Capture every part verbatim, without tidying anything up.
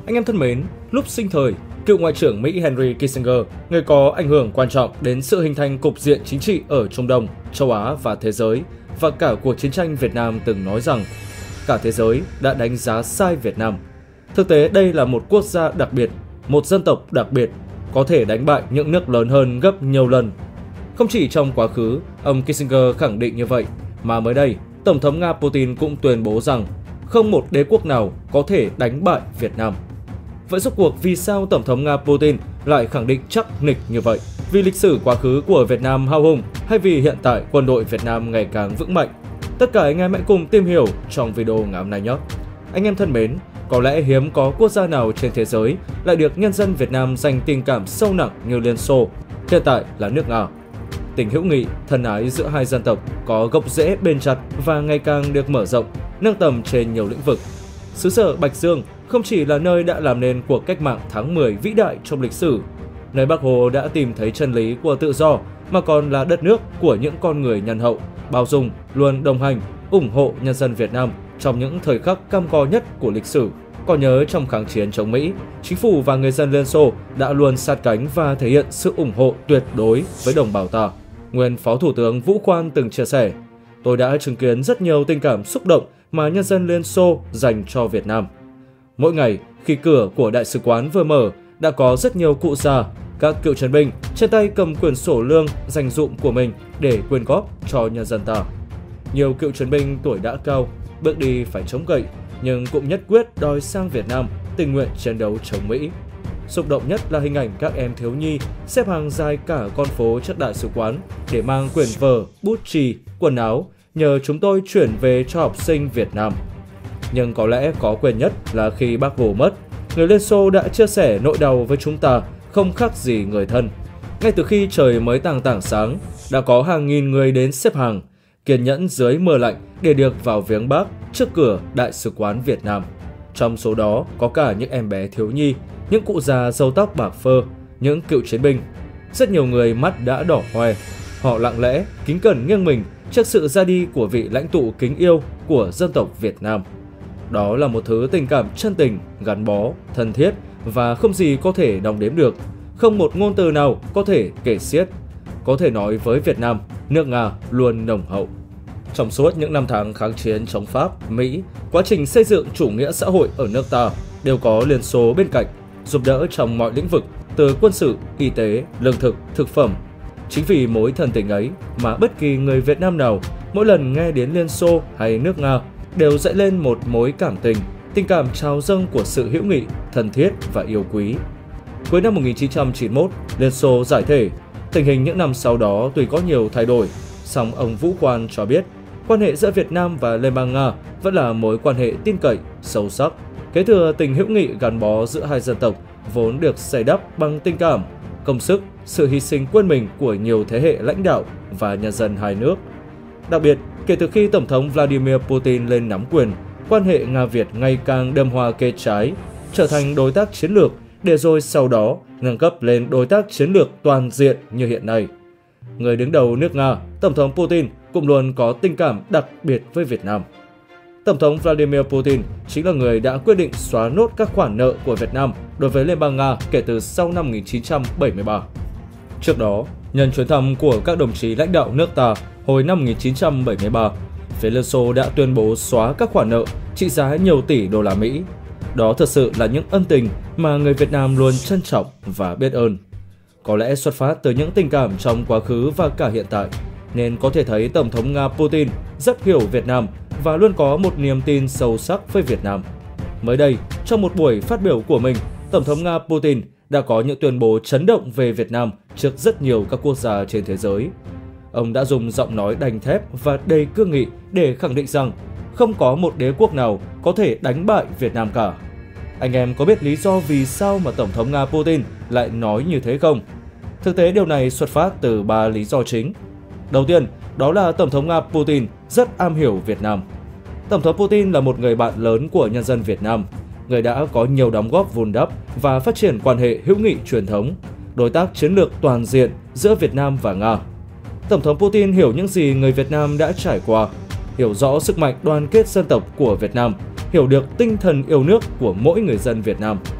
Anh em thân mến, lúc sinh thời, cựu Ngoại trưởng Mỹ Henry Kissinger, người có ảnh hưởng quan trọng đến sự hình thành cục diện chính trị ở Trung Đông, châu Á và thế giới, và cả cuộc chiến tranh Việt Nam từng nói rằng cả thế giới đã đánh giá sai Việt Nam. Thực tế đây là một quốc gia đặc biệt, một dân tộc đặc biệt, có thể đánh bại những nước lớn hơn gấp nhiều lần. Không chỉ trong quá khứ, ông Kissinger khẳng định như vậy, mà mới đây, Tổng thống Nga Putin cũng tuyên bố rằng không một đế quốc nào có thể đánh bại Việt Nam. Vậy rốt cuộc vì sao Tổng thống Nga Putin lại khẳng định chắc nịch như vậy? Vì lịch sử quá khứ của Việt Nam hào hùng hay vì hiện tại quân đội Việt Nam ngày càng vững mạnh? Tất cả anh em hãy cùng tìm hiểu trong video ngày hôm nay nhé! Anh em thân mến, có lẽ hiếm có quốc gia nào trên thế giới lại được nhân dân Việt Nam dành tình cảm sâu nặng như Liên Xô, hiện tại là nước Nga. Tình hữu nghị, thân ái giữa hai dân tộc có gốc rễ bền chặt và ngày càng được mở rộng, nâng tầm trên nhiều lĩnh vực. Xứ sở Bạch Dương không chỉ là nơi đã làm nên cuộc cách mạng tháng mười vĩ đại trong lịch sử, nơi Bác Hồ đã tìm thấy chân lý của tự do, mà còn là đất nước của những con người nhân hậu, bao dung, luôn đồng hành, ủng hộ nhân dân Việt Nam trong những thời khắc cam go nhất của lịch sử. Còn nhớ trong kháng chiến chống Mỹ, chính phủ và người dân Liên Xô đã luôn sát cánh và thể hiện sự ủng hộ tuyệt đối với đồng bào ta. Nguyên Phó Thủ tướng Vũ Khoan từng chia sẻ, tôi đã chứng kiến rất nhiều tình cảm xúc động mà nhân dân Liên Xô dành cho Việt Nam. Mỗi ngày, khi cửa của đại sứ quán vừa mở, đã có rất nhiều cụ già, các cựu chiến binh trên tay cầm quyển sổ lương dành dụm của mình để quyên góp cho nhân dân ta. Nhiều cựu chiến binh tuổi đã cao, bước đi phải chống gậy, nhưng cũng nhất quyết đòi sang Việt Nam tình nguyện chiến đấu chống Mỹ. Xúc động nhất là hình ảnh các em thiếu nhi xếp hàng dài cả con phố trước đại sứ quán để mang quyển vở, bút chì, quần áo nhờ chúng tôi chuyển về cho học sinh Việt Nam. Nhưng có lẽ có quên nhất là khi Bác Hồ mất, người Liên Xô đã chia sẻ nỗi đau với chúng ta không khác gì người thân. Ngay từ khi trời mới tàng tảng sáng, đã có hàng nghìn người đến xếp hàng, kiên nhẫn dưới mưa lạnh để được vào viếng Bác trước cửa Đại sứ quán Việt Nam. Trong số đó có cả những em bé thiếu nhi, những cụ già râu tóc bạc phơ, những cựu chiến binh. Rất nhiều người mắt đã đỏ hoe, họ lặng lẽ, kính cẩn nghiêng mình trước sự ra đi của vị lãnh tụ kính yêu của dân tộc Việt Nam. Đó là một thứ tình cảm chân tình, gắn bó, thân thiết và không gì có thể đong đếm được, không một ngôn từ nào có thể kể xiết. Có thể nói với Việt Nam, nước Nga luôn nồng hậu. Trong suốt những năm tháng kháng chiến chống Pháp, Mỹ, quá trình xây dựng chủ nghĩa xã hội ở nước ta đều có Liên Xô bên cạnh, giúp đỡ trong mọi lĩnh vực, từ quân sự, y tế, lương thực, thực phẩm. Chính vì mối thân tình ấy mà bất kỳ người Việt Nam nào mỗi lần nghe đến Liên Xô hay nước Nga đều dậy lên một mối cảm tình, tình cảm trào dâng của sự hữu nghị, thân thiết và yêu quý. Cuối năm một nghìn chín trăm chín mươi mốt, Liên Xô giải thể. Tình hình những năm sau đó tuy có nhiều thay đổi, song ông Vũ Khoan cho biết quan hệ giữa Việt Nam và Liên bang Nga vẫn là mối quan hệ tin cậy, sâu sắc, kế thừa tình hữu nghị gắn bó giữa hai dân tộc vốn được xây đắp bằng tình cảm, công sức, sự hy sinh quên mình của nhiều thế hệ lãnh đạo và nhân dân hai nước. Đặc biệt, kể từ khi Tổng thống Vladimir Putin lên nắm quyền, quan hệ Nga-Việt ngày càng đơm hoa kết trái, trở thành đối tác chiến lược để rồi sau đó nâng cấp lên đối tác chiến lược toàn diện như hiện nay. Người đứng đầu nước Nga, Tổng thống Putin cũng luôn có tình cảm đặc biệt với Việt Nam. Tổng thống Vladimir Putin chính là người đã quyết định xóa nốt các khoản nợ của Việt Nam đối với Liên bang Nga kể từ sau năm một nghìn chín trăm bảy mươi ba. Trước đó, nhân chuyến thăm của các đồng chí lãnh đạo nước ta hồi năm một nghìn chín trăm bảy mươi ba, phía Liên Xô đã tuyên bố xóa các khoản nợ trị giá nhiều tỷ đô la Mỹ. Đó thật sự là những ân tình mà người Việt Nam luôn trân trọng và biết ơn. Có lẽ xuất phát từ những tình cảm trong quá khứ và cả hiện tại, nên có thể thấy Tổng thống Nga Putin rất hiểu Việt Nam và luôn có một niềm tin sâu sắc với Việt Nam. Mới đây, trong một buổi phát biểu của mình, Tổng thống Nga Putin đã có những tuyên bố chấn động về Việt Nam trước rất nhiều các quốc gia trên thế giới. Ông đã dùng giọng nói đanh thép và đầy cương nghị để khẳng định rằng không có một đế quốc nào có thể đánh bại Việt Nam cả. Anh em có biết lý do vì sao mà Tổng thống Nga Putin lại nói như thế không? Thực tế điều này xuất phát từ ba lý do chính. Đầu tiên, đó là Tổng thống Nga Putin rất am hiểu Việt Nam. Tổng thống Putin là một người bạn lớn của nhân dân Việt Nam, người đã có nhiều đóng góp vun đắp và phát triển quan hệ hữu nghị truyền thống, đối tác chiến lược toàn diện giữa Việt Nam và Nga. Tổng thống Putin hiểu những gì người Việt Nam đã trải qua, hiểu rõ sức mạnh đoàn kết dân tộc của Việt Nam, hiểu được tinh thần yêu nước của mỗi người dân Việt Nam.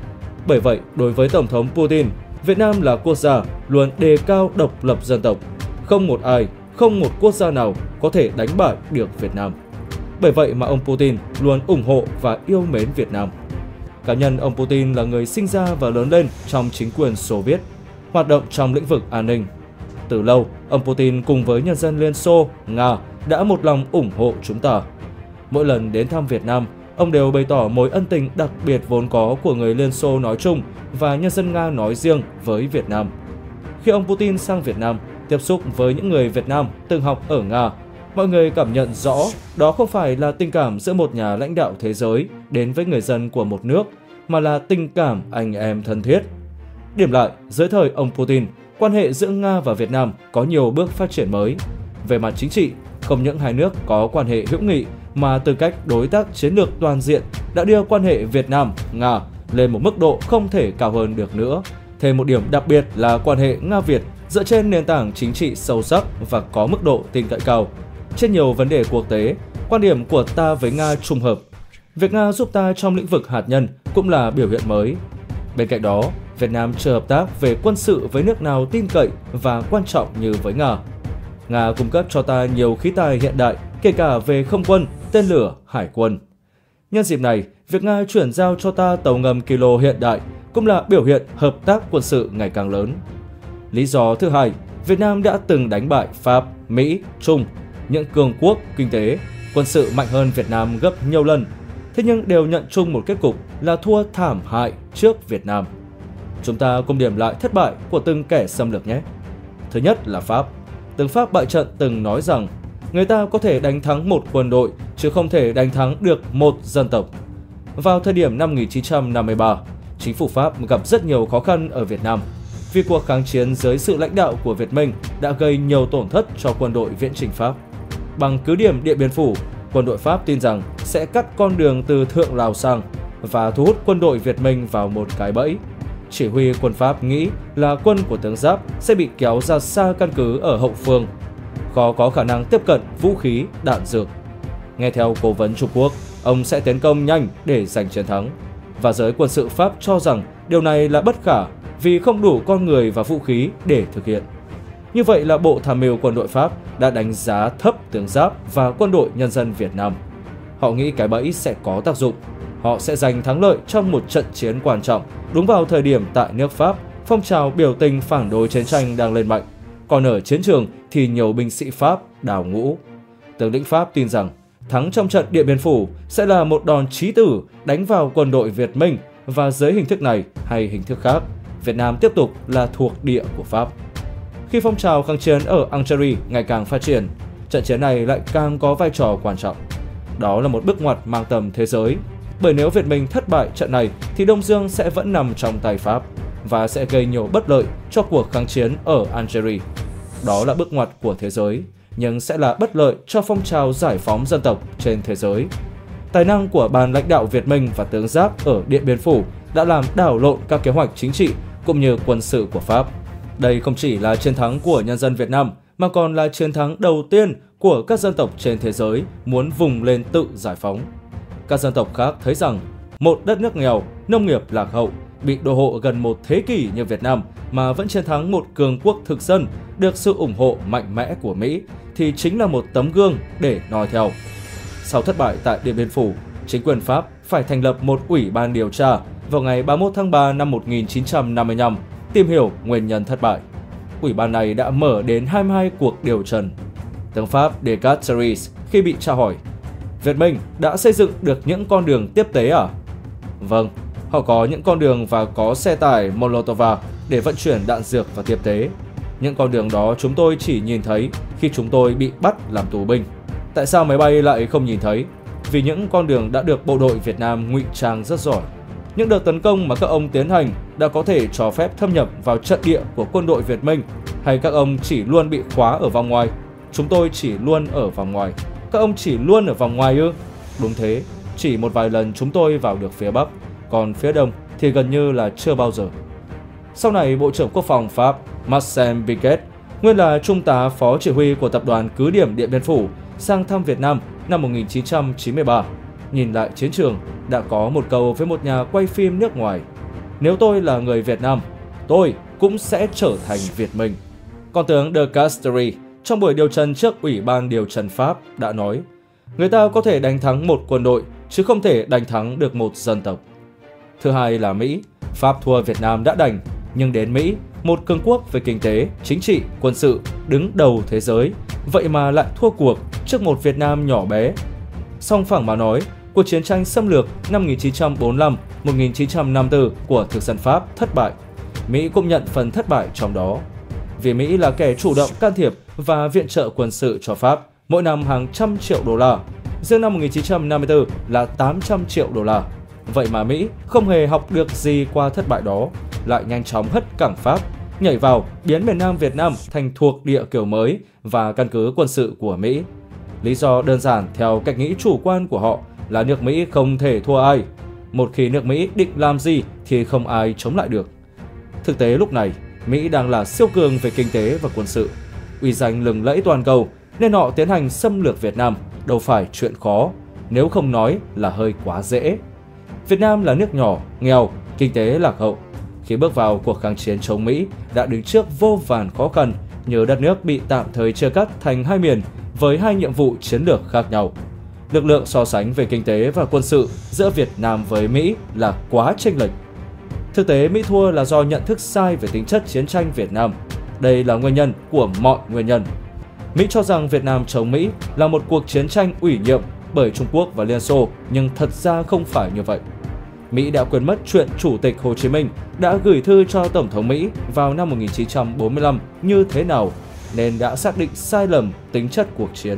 Bởi vậy, đối với Tổng thống Putin, Việt Nam là quốc gia luôn đề cao độc lập dân tộc. Không một ai, không một quốc gia nào có thể đánh bại được Việt Nam. Bởi vậy mà ông Putin luôn ủng hộ và yêu mến Việt Nam. Cá nhân ông Putin là người sinh ra và lớn lên trong chính quyền Xô Viết, hoạt động trong lĩnh vực an ninh. Từ lâu, ông Putin cùng với nhân dân Liên Xô, Nga đã một lòng ủng hộ chúng ta. Mỗi lần đến thăm Việt Nam, ông đều bày tỏ mối ân tình đặc biệt vốn có của người Liên Xô nói chung và nhân dân Nga nói riêng với Việt Nam. Khi ông Putin sang Việt Nam, tiếp xúc với những người Việt Nam từng học ở Nga, mọi người cảm nhận rõ đó không phải là tình cảm giữa một nhà lãnh đạo thế giới đến với người dân của một nước, mà là tình cảm anh em thân thiết. Điểm lại, dưới thời ông Putin, quan hệ giữa Nga và Việt Nam có nhiều bước phát triển mới. Về mặt chính trị, không những hai nước có quan hệ hữu nghị mà tư cách đối tác chiến lược toàn diện đã đưa quan hệ Việt Nam-Nga lên một mức độ không thể cao hơn được nữa. Thêm một điểm đặc biệt là quan hệ Nga-Việt dựa trên nền tảng chính trị sâu sắc và có mức độ tin cậy cao. Trên nhiều vấn đề quốc tế, quan điểm của ta với Nga trùng hợp. Việc Nga giúp ta trong lĩnh vực hạt nhân cũng là biểu hiện mới. Bên cạnh đó, Việt Nam chưa hợp tác về quân sự với nước nào tin cậy và quan trọng như với Nga. Nga cung cấp cho ta nhiều khí tài hiện đại, kể cả về không quân, tên lửa, hải quân. Nhân dịp này, việc Nga chuyển giao cho ta tàu ngầm Kilo hiện đại cũng là biểu hiện hợp tác quân sự ngày càng lớn. Lý do thứ hai, Việt Nam đã từng đánh bại Pháp, Mỹ, Trung, những cường quốc kinh tế, quân sự mạnh hơn Việt Nam gấp nhiều lần, thế nhưng đều nhận chung một kết cục là thua thảm hại trước Việt Nam. Chúng ta cùng điểm lại thất bại của từng kẻ xâm lược nhé. Thứ nhất là Pháp. Tướng Pháp bại trận từng nói rằng người ta có thể đánh thắng một quân đội chứ không thể đánh thắng được một dân tộc. Vào thời điểm năm một nghìn chín trăm năm mươi ba, chính phủ Pháp gặp rất nhiều khó khăn ở Việt Nam vì cuộc kháng chiến dưới sự lãnh đạo của Việt Minh đã gây nhiều tổn thất cho quân đội viễn chinh Pháp. Bằng cứ điểm Điện Biên Phủ, quân đội Pháp tin rằng sẽ cắt con đường từ Thượng Lào sang và thu hút quân đội Việt Minh vào một cái bẫy. Chỉ huy quân Pháp nghĩ là quân của tướng Giáp sẽ bị kéo ra xa căn cứ ở hậu phương, khó có khả năng tiếp cận vũ khí, đạn dược. Nghe theo cố vấn Trung Quốc, ông sẽ tiến công nhanh để giành chiến thắng. Và giới quân sự Pháp cho rằng điều này là bất khả vì không đủ con người và vũ khí để thực hiện. Như vậy là Bộ Tham mưu quân đội Pháp đã đánh giá thấp tướng Giáp và quân đội nhân dân Việt Nam. Họ nghĩ cái bẫy sẽ có tác dụng. Họ sẽ giành thắng lợi trong một trận chiến quan trọng đúng vào thời điểm tại nước Pháp, phong trào biểu tình phản đối chiến tranh đang lên mạnh. Còn ở chiến trường thì nhiều binh sĩ Pháp đào ngũ. Tướng lĩnh Pháp tin rằng thắng trong trận Điện Biên Phủ sẽ là một đòn chí tử đánh vào quân đội Việt Minh, và dưới hình thức này hay hình thức khác, Việt Nam tiếp tục là thuộc địa của Pháp. Khi phong trào kháng chiến ở Algeria ngày càng phát triển, trận chiến này lại càng có vai trò quan trọng. Đó là một bước ngoặt mang tầm thế giới, bởi nếu Việt Minh thất bại trận này thì Đông Dương sẽ vẫn nằm trong tay Pháp và sẽ gây nhiều bất lợi cho cuộc kháng chiến ở Algeria. Đó là bước ngoặt của thế giới, nhưng sẽ là bất lợi cho phong trào giải phóng dân tộc trên thế giới. Tài năng của ban lãnh đạo Việt Minh và tướng Giáp ở Điện Biên Phủ đã làm đảo lộn các kế hoạch chính trị cũng như quân sự của Pháp. Đây không chỉ là chiến thắng của nhân dân Việt Nam, mà còn là chiến thắng đầu tiên của các dân tộc trên thế giới muốn vùng lên tự giải phóng. Các dân tộc khác thấy rằng một đất nước nghèo, nông nghiệp lạc hậu, bị đô hộ gần một thế kỷ như Việt Nam mà vẫn chiến thắng một cường quốc thực dân được sự ủng hộ mạnh mẽ của Mỹ thì chính là một tấm gương để noi theo. Sau thất bại tại Điện Biên Phủ, chính quyền Pháp phải thành lập một ủy ban điều tra vào ngày ba mươi mốt tháng ba năm một nghìn chín trăm năm mươi lăm tìm hiểu nguyên nhân thất bại. Ủy ban này đã mở đến hai mươi hai cuộc điều trần. Tướng Pháp Descartes khi bị tra hỏi, Việt Minh đã xây dựng được những con đường tiếp tế à? Vâng, họ có những con đường và có xe tải Molotov để vận chuyển đạn dược và tiếp tế. Những con đường đó chúng tôi chỉ nhìn thấy khi chúng tôi bị bắt làm tù binh. Tại sao máy bay lại không nhìn thấy? Vì những con đường đã được bộ đội Việt Nam ngụy trang rất giỏi. Những đợt tấn công mà các ông tiến hành đã có thể cho phép thâm nhập vào trận địa của quân đội Việt Minh, hay các ông chỉ luôn bị khóa ở vòng ngoài? Chúng tôi chỉ luôn ở vòng ngoài. Các ông chỉ luôn ở vòng ngoài ư? Đúng thế, chỉ một vài lần chúng tôi vào được phía Bắc, còn phía Đông thì gần như là chưa bao giờ. Sau này, Bộ trưởng Quốc phòng Pháp Marcel Piquet, nguyên là trung tá phó chỉ huy của tập đoàn cứ điểm Điện Biên Phủ, sang thăm Việt Nam năm một nghìn chín trăm chín mươi ba. Nhìn lại chiến trường, đã có một câu với một nhà quay phim nước ngoài: nếu tôi là người Việt Nam, tôi cũng sẽ trở thành Việt Minh. Còn tướng de Castries trong buổi điều trần trước Ủy ban điều trần Pháp đã nói, người ta có thể đánh thắng một quân đội, chứ không thể đánh thắng được một dân tộc. Thứ hai là Mỹ. Pháp thua Việt Nam đã đành, nhưng đến Mỹ, một cường quốc về kinh tế, chính trị, quân sự, đứng đầu thế giới, vậy mà lại thua cuộc trước một Việt Nam nhỏ bé. Song phẳng mà nói, cuộc chiến tranh xâm lược năm một nghìn chín trăm bốn mươi lăm đến một nghìn chín trăm năm mươi tư của thực dân Pháp thất bại. Mỹ cũng nhận phần thất bại trong đó. Vì Mỹ là kẻ chủ động can thiệp và viện trợ quân sự cho Pháp mỗi năm hàng trăm triệu đô la, riêng năm một nghìn chín trăm năm mươi tư là tám trăm triệu đô la. Vậy mà Mỹ không hề học được gì qua thất bại đó, lại nhanh chóng hất cẳng Pháp, nhảy vào biến miền Nam Việt Nam thành thuộc địa kiểu mới và căn cứ quân sự của Mỹ. Lý do đơn giản theo cách nghĩ chủ quan của họ là nước Mỹ không thể thua ai. Một khi nước Mỹ định làm gì thì không ai chống lại được. Thực tế lúc này, Mỹ đang là siêu cường về kinh tế và quân sự, uy danh lừng lẫy toàn cầu, nên họ tiến hành xâm lược Việt Nam đâu phải chuyện khó, nếu không nói là hơi quá dễ. Việt Nam là nước nhỏ, nghèo, kinh tế lạc hậu. Khi bước vào cuộc kháng chiến chống Mỹ đã đứng trước vô vàn khó khăn, nhờ đất nước bị tạm thời chia cắt thành hai miền với hai nhiệm vụ chiến lược khác nhau. Lực lượng so sánh về kinh tế và quân sự giữa Việt Nam với Mỹ là quá chênh lệch. Thực tế Mỹ thua là do nhận thức sai về tính chất chiến tranh Việt Nam. Đây là nguyên nhân của mọi nguyên nhân. Mỹ cho rằng Việt Nam chống Mỹ là một cuộc chiến tranh ủy nhiệm bởi Trung Quốc và Liên Xô, nhưng thật ra không phải như vậy. Mỹ đã quên mất chuyện Chủ tịch Hồ Chí Minh đã gửi thư cho Tổng thống Mỹ vào năm một nghìn chín trăm bốn mươi lăm như thế nào, nên đã xác định sai lầm tính chất cuộc chiến.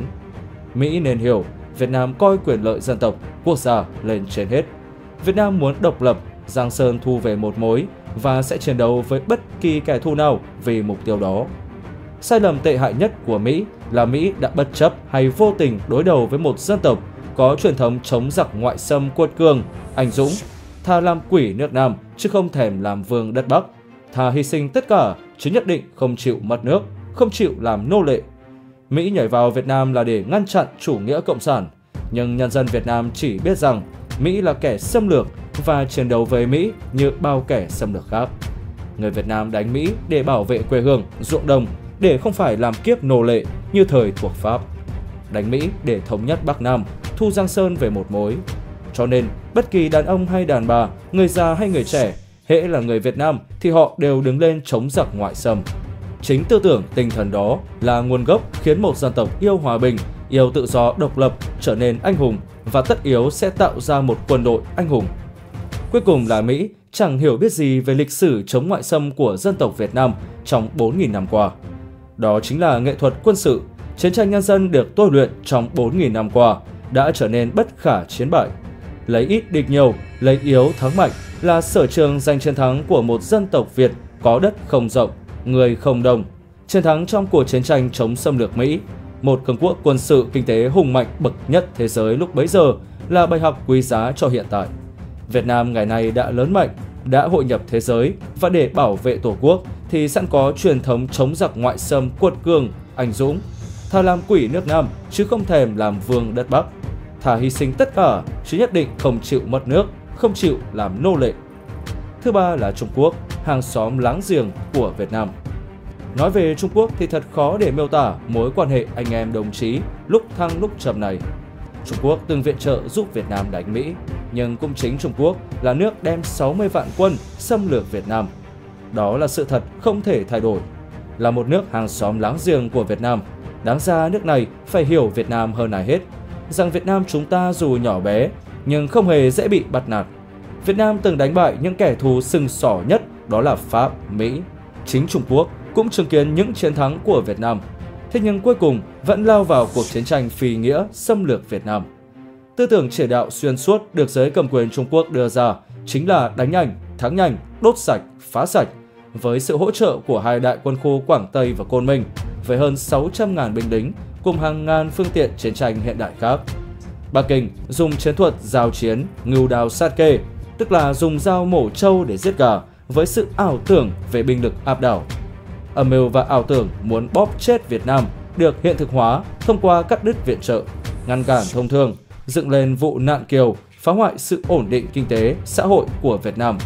Mỹ nên hiểu, Việt Nam coi quyền lợi dân tộc, quốc gia lên trên hết. Việt Nam muốn độc lập, Giang Sơn thu về một mối và sẽ chiến đấu với bất kỳ kẻ thù nào vì mục tiêu đó. Sai lầm tệ hại nhất của Mỹ là Mỹ đã bất chấp hay vô tình đối đầu với một dân tộc có truyền thống chống giặc ngoại xâm quật cường, anh dũng, thà làm quỷ nước Nam chứ không thèm làm vương đất Bắc, thà hy sinh tất cả chứ nhất định không chịu mất nước, không chịu làm nô lệ. Mỹ nhảy vào Việt Nam là để ngăn chặn chủ nghĩa cộng sản, nhưng nhân dân Việt Nam chỉ biết rằng Mỹ là kẻ xâm lược và chiến đấu với Mỹ như bao kẻ xâm lược khác. Người Việt Nam đánh Mỹ để bảo vệ quê hương, ruộng đồng, để không phải làm kiếp nô lệ như thời thuộc Pháp. Đánh Mỹ để thống nhất Bắc Nam, thu Giang Sơn về một mối. Cho nên, bất kỳ đàn ông hay đàn bà, người già hay người trẻ, hễ là người Việt Nam thì họ đều đứng lên chống giặc ngoại xâm. Chính tư tưởng tinh thần đó là nguồn gốc khiến một dân tộc yêu hòa bình, yêu tự do độc lập trở nên anh hùng và tất yếu sẽ tạo ra một quân đội anh hùng. Cuối cùng là Mỹ chẳng hiểu biết gì về lịch sử chống ngoại xâm của dân tộc Việt Nam trong bốn nghìn năm qua. Đó chính là nghệ thuật quân sự, chiến tranh nhân dân được tôi luyện trong bốn nghìn năm qua đã trở nên bất khả chiến bại. Lấy ít địch nhiều, lấy yếu thắng mạnh là sở trường giành chiến thắng của một dân tộc Việt có đất không rộng, người không đông. Chiến thắng trong cuộc chiến tranh chống xâm lược Mỹ, một cường quốc quân sự kinh tế hùng mạnh bậc nhất thế giới lúc bấy giờ, là bài học quý giá cho hiện tại. Việt Nam ngày nay đã lớn mạnh, đã hội nhập thế giới và để bảo vệ Tổ quốc thì sẵn có truyền thống chống giặc ngoại xâm quật cường, anh dũng. Thà làm quỷ nước Nam chứ không thèm làm vương đất Bắc. Thà hy sinh tất cả chứ nhất định không chịu mất nước, không chịu làm nô lệ. Thứ ba là Trung Quốc, hàng xóm láng giềng của Việt Nam. Nói về Trung Quốc thì thật khó để miêu tả mối quan hệ anh em đồng chí lúc thăng lúc trầm này. Trung Quốc từng viện trợ giúp Việt Nam đánh Mỹ, nhưng cũng chính Trung Quốc là nước đem sáu mươi vạn quân xâm lược Việt Nam. Đó là sự thật không thể thay đổi. Là một nước hàng xóm láng giềng của Việt Nam, đáng ra nước này phải hiểu Việt Nam hơn ai hết, rằng Việt Nam chúng ta dù nhỏ bé nhưng không hề dễ bị bắt nạt. Việt Nam từng đánh bại những kẻ thù sừng sỏ nhất, đó là Pháp, Mỹ. Chính Trung Quốc cũng chứng kiến những chiến thắng của Việt Nam, thế nhưng cuối cùng vẫn lao vào cuộc chiến tranh phi nghĩa xâm lược Việt Nam. Tư tưởng chỉ đạo xuyên suốt được giới cầm quyền Trung Quốc đưa ra chính là đánh nhanh, thắng nhanh, đốt sạch, phá sạch, với sự hỗ trợ của hai đại quân khu Quảng Tây và Côn Minh, với hơn sáu trăm nghìn binh lính cùng hàng ngàn phương tiện chiến tranh hiện đại khác. Bắc Kinh dùng chiến thuật giao chiến ngưu đao sát kê, tức là dùng dao mổ trâu để giết gà, với sự ảo tưởng về binh lực áp đảo. Âm mưu và ảo tưởng muốn bóp chết Việt Nam được hiện thực hóa thông qua cắt đứt viện trợ, ngăn cản thông thương, dựng lên vụ nạn kiều, phá hoại sự ổn định kinh tế, xã hội của Việt Nam.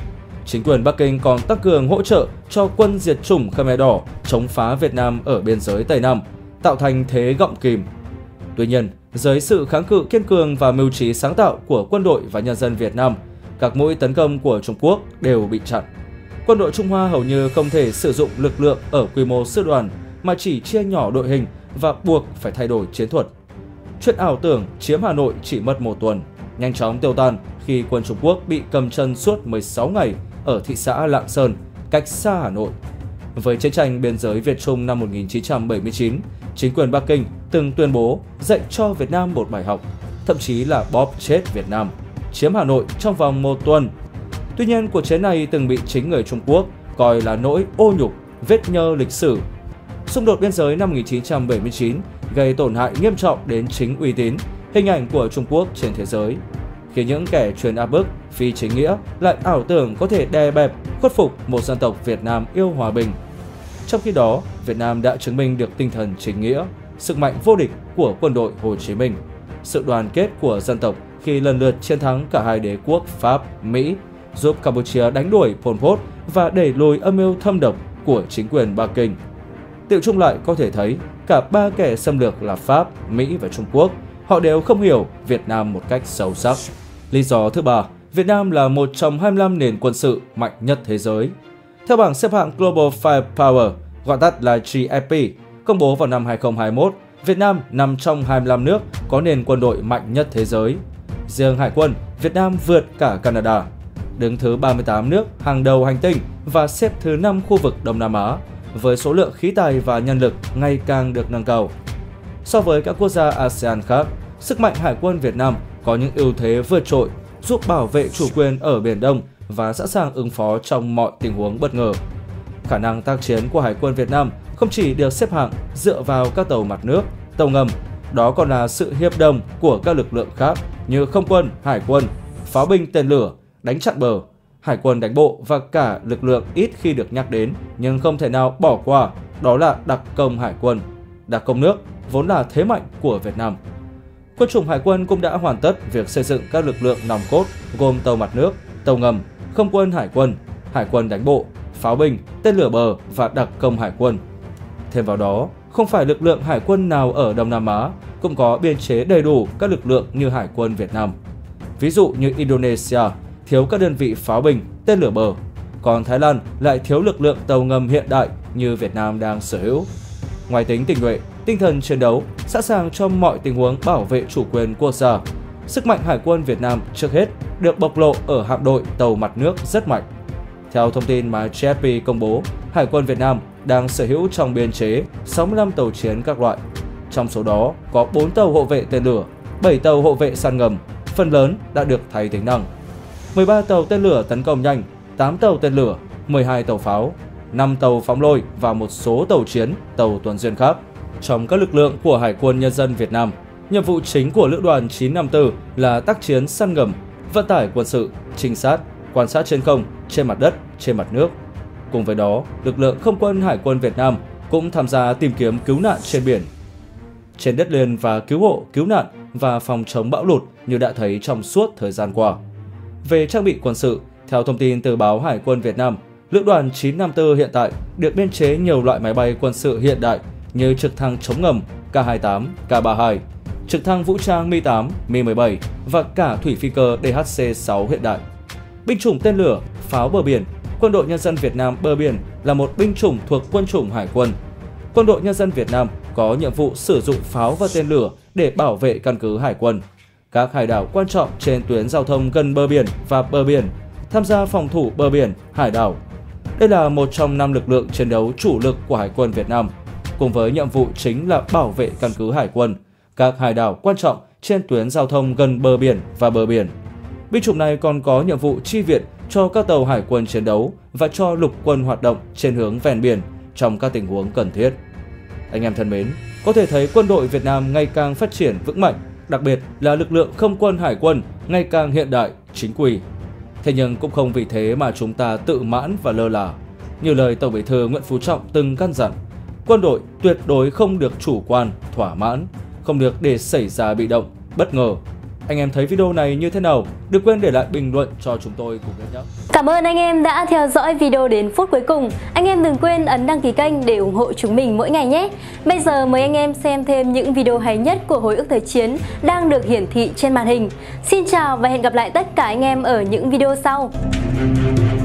chính quyền Bắc Kinh còn tăng cường hỗ trợ cho quân diệt chủng Khmer Đỏ chống phá Việt Nam ở biên giới Tây Nam, tạo thành thế gọng kìm. Tuy nhiên, dưới sự kháng cự kiên cường và mưu trí sáng tạo của quân đội và nhân dân Việt Nam, các mũi tấn công của Trung Quốc đều bị chặn. Quân đội Trung Hoa hầu như không thể sử dụng lực lượng ở quy mô sư đoàn mà chỉ chia nhỏ đội hình và buộc phải thay đổi chiến thuật. Chuyện ảo tưởng chiếm Hà Nội chỉ mất một tuần, nhanh chóng tiêu tan khi quân Trung Quốc bị cầm chân suốt mười sáu ngày ở thị xã Lạng Sơn, cách xa Hà Nội. Với chiến tranh biên giới Việt-Trung năm một nghìn chín trăm bảy mươi chín, chính quyền Bắc Kinh từng tuyên bố dạy cho Việt Nam một bài học, thậm chí là bóp chết Việt Nam, chiếm Hà Nội trong vòng một tuần. Tuy nhiên, cuộc chiến này từng bị chính người Trung Quốc coi là nỗi ô nhục, vết nhơ lịch sử. Xung đột biên giới năm một nghìn chín trăm bảy mươi chín gây tổn hại nghiêm trọng đến chính uy tín, hình ảnh của Trung Quốc trên thế giới, khi những kẻ truyền áp bức, phi chính nghĩa lại ảo tưởng có thể đè bẹp, khuất phục một dân tộc Việt Nam yêu hòa bình. Trong khi đó, Việt Nam đã chứng minh được tinh thần chính nghĩa, sức mạnh vô địch của quân đội Hồ Chí Minh, sự đoàn kết của dân tộc khi lần lượt chiến thắng cả hai đế quốc Pháp, Mỹ, giúp Campuchia đánh đuổi Pol Pot và đẩy lùi âm mưu thâm độc của chính quyền Bắc Kinh. Tiệu chung lại có thể thấy, cả ba kẻ xâm lược là Pháp, Mỹ và Trung Quốc, họ đều không hiểu Việt Nam một cách sâu sắc. Lý do thứ ba, Việt Nam là một trong hai mươi lăm nền quân sự mạnh nhất thế giới. Theo bảng xếp hạng Global Firepower, gọi tắt là G F P, công bố vào năm hai nghìn không trăm hai mươi mốt, Việt Nam nằm trong hai mươi lăm nước có nền quân đội mạnh nhất thế giới. Riêng Hải quân, Việt Nam vượt cả Canada, đứng thứ ba mươi tám nước hàng đầu hành tinh và xếp thứ năm khu vực Đông Nam Á, với số lượng khí tài và nhân lực ngày càng được nâng cao. So với các quốc gia a sê an khác, sức mạnh Hải quân Việt Nam có những ưu thế vượt trội, giúp bảo vệ chủ quyền ở Biển Đông và sẵn sàng ứng phó trong mọi tình huống bất ngờ. Khả năng tác chiến của Hải quân Việt Nam không chỉ được xếp hạng dựa vào các tàu mặt nước, tàu ngầm, đó còn là sự hiệp đồng của các lực lượng khác như không quân, hải quân, pháo binh tên lửa, đánh chặn bờ, hải quân đánh bộ và cả lực lượng ít khi được nhắc đến nhưng không thể nào bỏ qua, đó là đặc công hải quân. Đặc công nước vốn là thế mạnh của Việt Nam. Quân chủng Hải quân cũng đã hoàn tất việc xây dựng các lực lượng nòng cốt gồm tàu mặt nước, tàu ngầm, không quân hải quân, hải quân đánh bộ, pháo binh, tên lửa bờ và đặc công hải quân. Thêm vào đó, không phải lực lượng hải quân nào ở Đông Nam Á cũng có biên chế đầy đủ các lực lượng như Hải quân Việt Nam. Ví dụ như Indonesia thiếu các đơn vị pháo binh, tên lửa bờ, còn Thái Lan lại thiếu lực lượng tàu ngầm hiện đại như Việt Nam đang sở hữu. Ngoài tính tình nhuệ, tinh thần chiến đấu, sẵn sàng cho mọi tình huống bảo vệ chủ quyền quốc gia, sức mạnh Hải quân Việt Nam trước hết được bộc lộ ở hạm đội tàu mặt nước rất mạnh. Theo thông tin mà G F P công bố, Hải quân Việt Nam đang sở hữu trong biên chế sáu mươi lăm tàu chiến các loại. Trong số đó có bốn tàu hộ vệ tên lửa, bảy tàu hộ vệ săn ngầm, phần lớn đã được thay tính năng, mười ba tàu tên lửa tấn công nhanh, tám tàu tên lửa, mười hai tàu pháo, năm tàu phóng lôi và một số tàu chiến, tàu tuần duyên khác. Trong các lực lượng của Hải quân Nhân dân Việt Nam, nhiệm vụ chính của Lữ đoàn chín năm tư là tác chiến săn ngầm, vận tải quân sự, trinh sát, quan sát trên không, trên mặt đất, trên mặt nước. Cùng với đó, lực lượng không quân Hải quân Việt Nam cũng tham gia tìm kiếm cứu nạn trên biển, trên đất liền và cứu hộ, cứu nạn và phòng chống bão lụt như đã thấy trong suốt thời gian qua. Về trang bị quân sự, theo thông tin từ báo Hải quân Việt Nam, Lữ đoàn chín năm tư hiện tại được biên chế nhiều loại máy bay quân sự hiện đại như trực thăng chống ngầm K hai mươi tám, K ba mươi hai, trực thăng vũ trang Mi tám, Mi mười bảy và cả thủy phi cơ D H C sáu hiện đại. Binh chủng tên lửa, pháo bờ biển, Quân đội Nhân dân Việt Nam bờ biển là một binh chủng thuộc quân chủng Hải quân. Quân đội Nhân dân Việt Nam có nhiệm vụ sử dụng pháo và tên lửa để bảo vệ căn cứ hải quân, các hải đảo quan trọng trên tuyến giao thông gần bờ biển và bờ biển, tham gia phòng thủ bờ biển, hải đảo. Đây là một trong năm lực lượng chiến đấu chủ lực của Hải quân Việt Nam, cùng với nhiệm vụ chính là bảo vệ căn cứ hải quân, các hải đảo quan trọng trên tuyến giao thông gần bờ biển và bờ biển. Binh chủng này còn có nhiệm vụ chi viện cho các tàu hải quân chiến đấu và cho lục quân hoạt động trên hướng ven biển trong các tình huống cần thiết. Anh em thân mến, có thể thấy quân đội Việt Nam ngày càng phát triển vững mạnh, đặc biệt là lực lượng không quân hải quân ngày càng hiện đại, chính quy. Thế nhưng cũng không vì thế mà chúng ta tự mãn và lơ là. Như lời Tổng Bí thư Nguyễn Phú Trọng từng căn dặn, quân đội tuyệt đối không được chủ quan, thỏa mãn, không được để xảy ra bị động, bất ngờ. Anh em thấy video này như thế nào? Đừng quên để lại bình luận cho chúng tôi cùng biết nhé. Cảm ơn anh em đã theo dõi video đến phút cuối cùng. Anh em đừng quên ấn đăng ký kênh để ủng hộ chúng mình mỗi ngày nhé. Bây giờ mời anh em xem thêm những video hay nhất của Hồi ức thời chiến đang được hiển thị trên màn hình. Xin chào và hẹn gặp lại tất cả anh em ở những video sau.